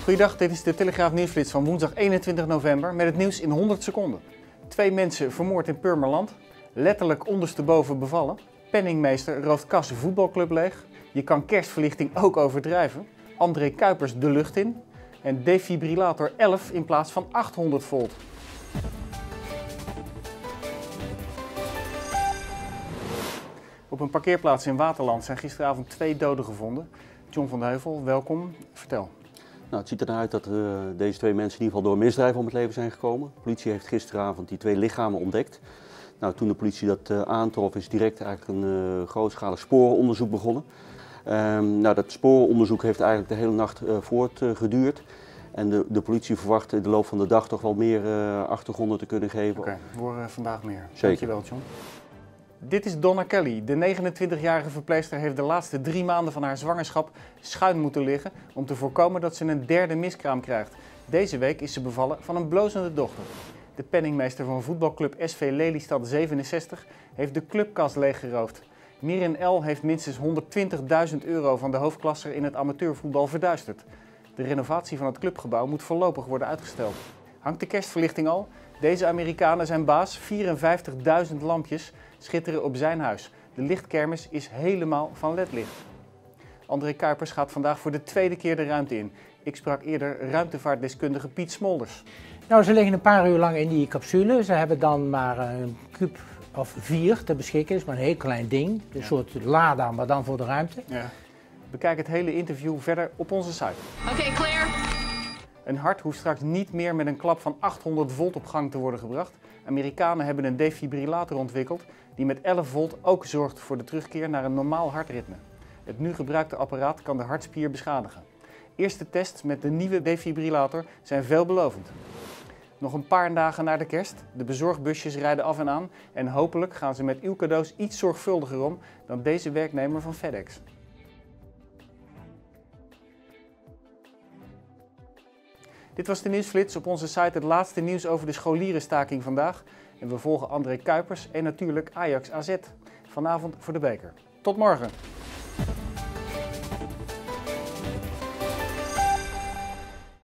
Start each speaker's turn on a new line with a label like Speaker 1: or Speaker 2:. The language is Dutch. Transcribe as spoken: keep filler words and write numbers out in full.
Speaker 1: Goeiedag, dit is de Telegraaf Nieuwsflits van woensdag eenentwintig november met het nieuws in honderd seconden. Twee mensen vermoord in Purmerland, letterlijk ondersteboven bevallen, penningmeester rooft Kasse voetbalclub leeg, je kan kerstverlichting ook overdrijven, André Kuipers de lucht in en defibrillator elf in plaats van achthonderd volt. Op een parkeerplaats in Waterland zijn gisteravond twee doden gevonden. John van de Heuvel, welkom. Vertel.
Speaker 2: Nou, het ziet er uit dat uh, deze twee mensen in ieder geval door misdrijf om het leven zijn gekomen. De politie heeft gisteravond die twee lichamen ontdekt. Nou, toen de politie dat uh, aantrof is direct eigenlijk een uh, grootschalig sporenonderzoek begonnen. Um, nou, dat sporenonderzoek heeft eigenlijk de hele nacht uh, voortgeduurd. En de, de politie verwacht in de loop van de dag toch wel meer uh, achtergronden te kunnen geven.
Speaker 1: Oké, okay, we horen vandaag meer.
Speaker 2: Zeker.
Speaker 1: Dankjewel, John. Dit is Donna Kelly. De negenentwintigjarige verpleegster heeft de laatste drie maanden van haar zwangerschap schuin moeten liggen om te voorkomen dat ze een derde miskraam krijgt. Deze week is ze bevallen van een blozende dochter. De penningmeester van voetbalclub S V Lelystad zevenenzestig heeft de clubkas leeggeroofd. Mirin L. heeft minstens honderdtwintigduizend euro van de hoofdklasser in het amateurvoetbal verduisterd. De renovatie van het clubgebouw moet voorlopig worden uitgesteld. Hangt de kerstverlichting al? Deze Amerikanen zijn baas, vierenvijftigduizend lampjes schitteren op zijn huis. De lichtkermis is helemaal van L E D-licht. André Kuipers gaat vandaag voor de tweede keer de ruimte in. Ik sprak eerder ruimtevaartdeskundige Piet Smolders.
Speaker 3: Nou, ze liggen een paar uur lang in die capsule. Ze hebben dan maar een kuub of vier te beschikken. Dat is maar een heel klein ding. Een ja. soort Lada, maar dan voor de ruimte.
Speaker 1: Ja. Bekijk het hele interview verder op onze site.
Speaker 4: Oké, okay, clear.
Speaker 1: Een hart hoeft straks niet meer met een klap van achthonderd volt op gang te worden gebracht. Amerikanen hebben een defibrillator ontwikkeld die met elf volt ook zorgt voor de terugkeer naar een normaal hartritme. Het nu gebruikte apparaat kan de hartspier beschadigen. Eerste tests met de nieuwe defibrillator zijn veelbelovend. Nog een paar dagen na de kerst. De bezorgbusjes rijden af en aan en hopelijk gaan ze met uw cadeaus iets zorgvuldiger om dan deze werknemer van FedEx. Dit was de Nieuwsflits. Op onze site het laatste nieuws over de scholierenstaking vandaag. En we volgen André Kuipers en natuurlijk Ajax A Z. Vanavond voor de beker. Tot morgen!